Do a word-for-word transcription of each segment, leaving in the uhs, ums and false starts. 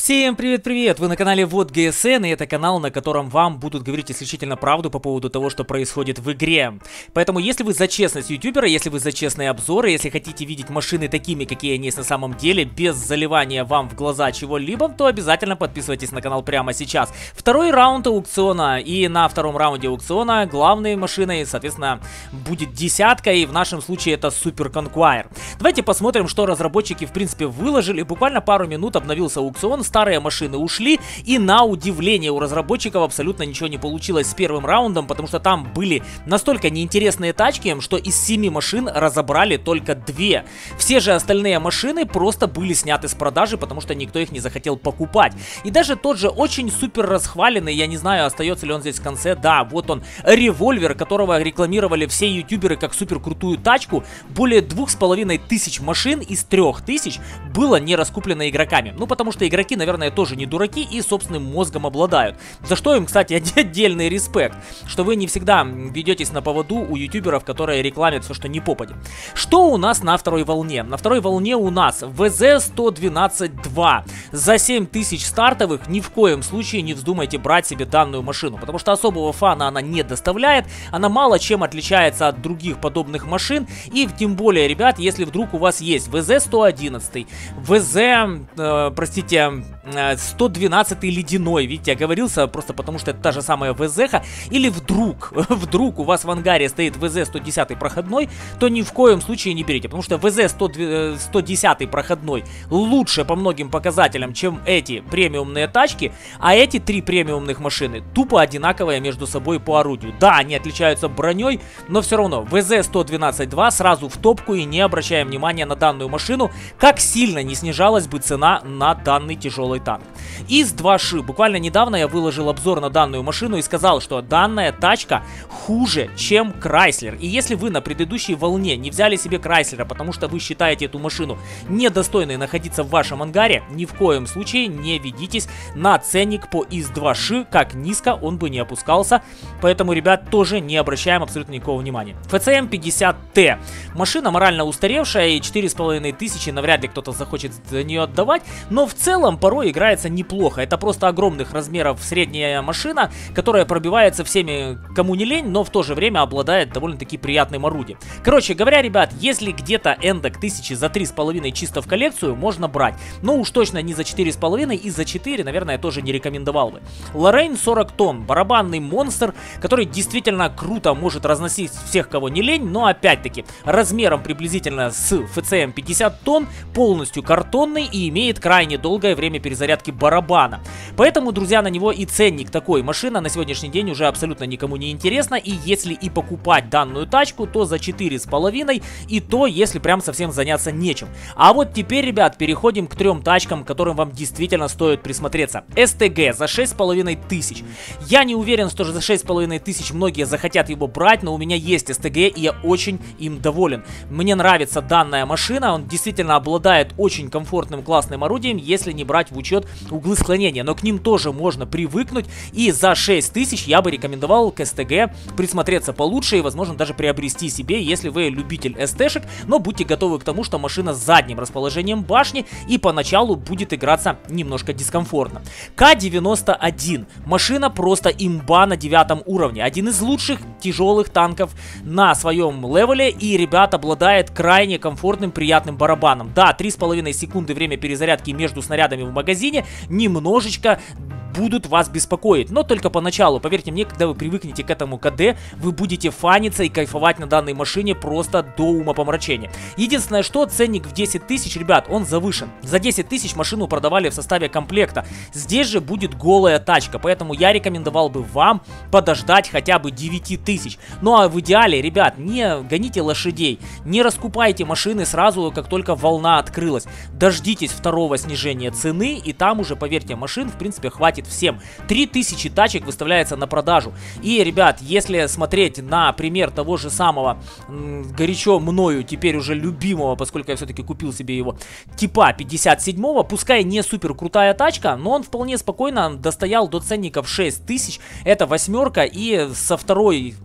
Всем привет-привет! Вы на канале Вот ГСН, и это канал, на котором вам будут говорить исключительно правду по поводу того, что происходит в игре. Поэтому, если вы за честность ютубера, если вы за честные обзоры, если хотите видеть машины такими, какие они есть на самом деле, без заливания вам в глаза чего-либо, то обязательно подписывайтесь на канал прямо сейчас. Второй раунд аукциона, и на втором раунде аукциона главной машиной, соответственно, будет десятка, и в нашем случае это Super Conquer. Давайте посмотрим, что разработчики, в принципе, выложили. Буквально пару минут обновился аукцион, старые машины ушли, и на удивление у разработчиков абсолютно ничего не получилось с первым раундом, потому что там были настолько неинтересные тачки, что из семи машин разобрали только две. Все же остальные машины просто были сняты с продажи, потому что никто их не захотел покупать. И даже тот же очень супер расхваленный, я не знаю, остается ли он здесь в конце, да, вот он, револьвер, которого рекламировали все ютуберы как супер крутую тачку, более двух с половиной тысяч машин из трех тысяч было не раскуплено игроками. Ну, потому что игроки, наверное, тоже не дураки и собственным мозгом обладают. За что им, кстати, отдельный респект, что вы не всегда ведетесь на поводу у ютуберов, которые рекламят все, что не попадет. Что у нас на второй волне? На второй волне у нас вэ зэ сто двенадцать два. За семь тысяч стартовых ни в коем случае не вздумайте брать себе данную машину, потому что особого фана она не доставляет, она мало чем отличается от других подобных машин, и тем более, ребят, если вдруг у вас есть вэ зэ сто одиннадцать, вэ зэ, э, простите, сто двенадцать ледяной, видите, я говорился просто потому, что это та же самая вэ зэ-ха, или вдруг, вдруг у вас в ангаре стоит вэ зэ сто десять проходной, то ни в коем случае не берите, потому что вэ зэ сто десять проходной лучше по многим показателям, чем эти премиумные тачки, а эти три премиумных машины тупо одинаковые между собой по орудию. Да, они отличаются броней, но все равно вэ зэ сто двенадцать два сразу в топку, и не обращаем внимания на данную машину, как сильно не снижалась бы цена на данный тяжелый танк. ИС два ши. Буквально недавно я выложил обзор на данную машину и сказал, что данная тачка хуже, чем Крайслер. И если вы на предыдущей волне не взяли себе Крайслера, потому что вы считаете эту машину недостойной находиться в вашем ангаре, ни в коем случае не ведитесь на ценник по ИС два ши, как низко он бы не опускался. Поэтому, ребят, тоже не обращаем абсолютно никакого внимания. эф цэ эм пятьдесят тэ. Машина морально устаревшая, и четыре с половиной тысячи навряд ли кто-то захочет за нее отдавать, но в целом порой играется неплохо. Это просто огромных размеров средняя машина, которая пробивается всеми, кому не лень, но в то же время обладает довольно-таки приятным орудием. Короче говоря, ребят, если где-то эндок тысячи за три с половиной чисто в коллекцию, можно брать. Но уж точно не за четыре с половиной, и за четыре, наверное, я тоже не рекомендовал бы. Лоррейн сорок тонн, барабанный монстр, который действительно круто может разносить всех, кого не лень, но опять-таки размером приблизительно с эф цэ эм пятьдесят тонн, полностью картонный и имеет крайне долгое время перезарядки барабана. Поэтому, друзья, на него и ценник такой. Машина на сегодняшний день уже абсолютно никому не интересна, и если и покупать данную тачку, то за четыре с половиной, и то, если прям совсем заняться нечем. А вот теперь, ребят, переходим к трем тачкам, к которым вам действительно стоит присмотреться. эс тэ гэ за шесть с половиной тысяч. Я не уверен, что за шесть с половиной тысяч многие захотят его брать, но у меня есть эс тэ гэ, и я очень им доволен. Мне нравится данная машина, он действительно обладает очень комфортным, классным орудием, если не брать в учет углы склонения, но к ним тоже можно привыкнуть, и за шесть тысяч я бы рекомендовал к эс тэ гэ присмотреться получше и, возможно, даже приобрести себе, если вы любитель эс тэ-шек, но будьте готовы к тому, что машина с задним расположением башни и поначалу будет играться немножко дискомфортно. ка девяносто один. Машина просто имба на девятом уровне. Один из лучших тяжелых танков на своем левеле, и, ребят, обладает крайне комфортным, приятным барабаном. Да, три с половиной секунды время перезарядки между снарядами в магазине немножечко будут вас беспокоить, но только поначалу. Поверьте мне, когда вы привыкнете к этому КД, вы будете фаниться и кайфовать на данной машине просто до умопомрачения. Единственное, что ценник в десять тысяч, ребят, он завышен. За десять тысяч машину продавали в составе комплекта. Здесь же будет голая тачка, поэтому я рекомендовал бы вам подождать хотя бы девять тысяч. Ну а в идеале, ребят, не гоните лошадей, не раскупайте машины сразу, как только волна открылась. Дождитесь второго снижения цены, и там уже, поверьте, машин в принципе хватит всем. три тысячи тачек выставляется на продажу. И, ребят, если смотреть на пример того же самого м, горячо мною теперь уже любимого, поскольку я все-таки купил себе его, типа пятьдесят седьмого, пускай не супер крутая тачка, но он вполне спокойно достоял до ценников шесть тысяч. Это восьмерка, и со второй м,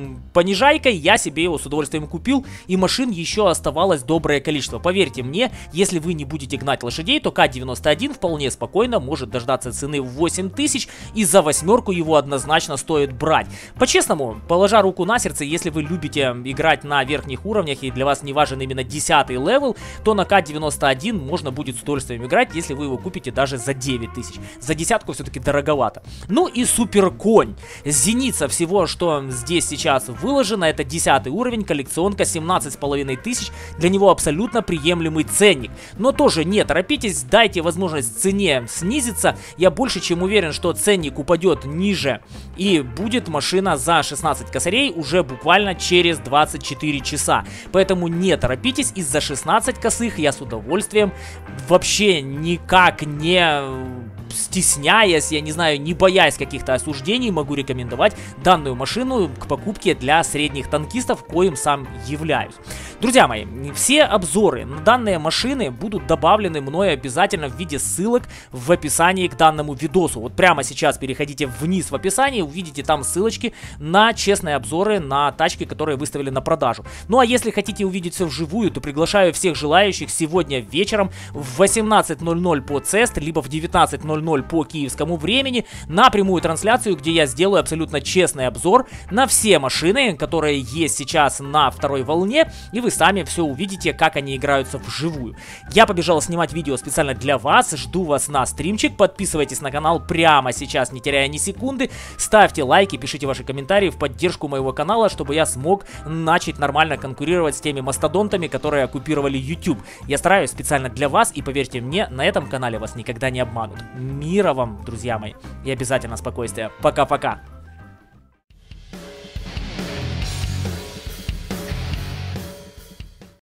понижайкой, я себе его с удовольствием купил, и машин еще оставалось доброе количество. Поверьте мне, если вы не будете гнать лошадей, то К девяносто один вполне спокойно может дождаться цены в восемь тысяч, и за восьмерку его однозначно стоит брать. По-честному, положа руку на сердце, если вы любите играть на верхних уровнях и для вас не важен именно десятый левел, то на К девяносто один можно будет с удовольствием играть, если вы его купите даже за девять тысяч. За десятку все-таки дороговато. Ну и супер конь. Зеница всего, что здесь сейчас выложено, это десятый уровень, коллекционка, семнадцать с половиной тысяч. Для него абсолютно приемлемый ценник. Но тоже не торопитесь, дайте возможность цене снизиться. Я больше чем уверен, что ценник упадет ниже, и будет машина за шестнадцать косарей уже буквально через двадцать четыре часа. Поэтому не торопитесь, и за шестнадцать косых я с удовольствием, вообще никак не стесняясь, я не знаю, не боясь каких-то осуждений, могу рекомендовать данную машину к покупке для средних танкистов, коим сам являюсь. Друзья мои, все обзоры на данные машины будут добавлены мной обязательно в виде ссылок в описании к данному видосу. Вот прямо сейчас переходите вниз в описании, увидите там ссылочки на честные обзоры на тачки, которые выставили на продажу. Ну а если хотите увидеть все вживую, то приглашаю всех желающих сегодня вечером в восемнадцать ноль ноль по ЦЕСТ, либо в девятнадцать ноль ноль по киевскому времени на прямую трансляцию, где я сделаю абсолютно честный обзор на все машины, которые есть сейчас на второй волне, и вы сами все увидите, как они играются вживую. Я побежал снимать видео специально для вас, жду вас на стримчик, подписывайтесь на канал прямо сейчас, не теряя ни секунды, ставьте лайки, пишите ваши комментарии в поддержку моего канала, чтобы я смог начать нормально конкурировать с теми мастодонтами, которые оккупировали YouTube. Я стараюсь специально для вас, и поверьте мне, на этом канале вас никогда не обманут. Мира вам, друзья мои, и обязательно спокойствия. Пока-пока.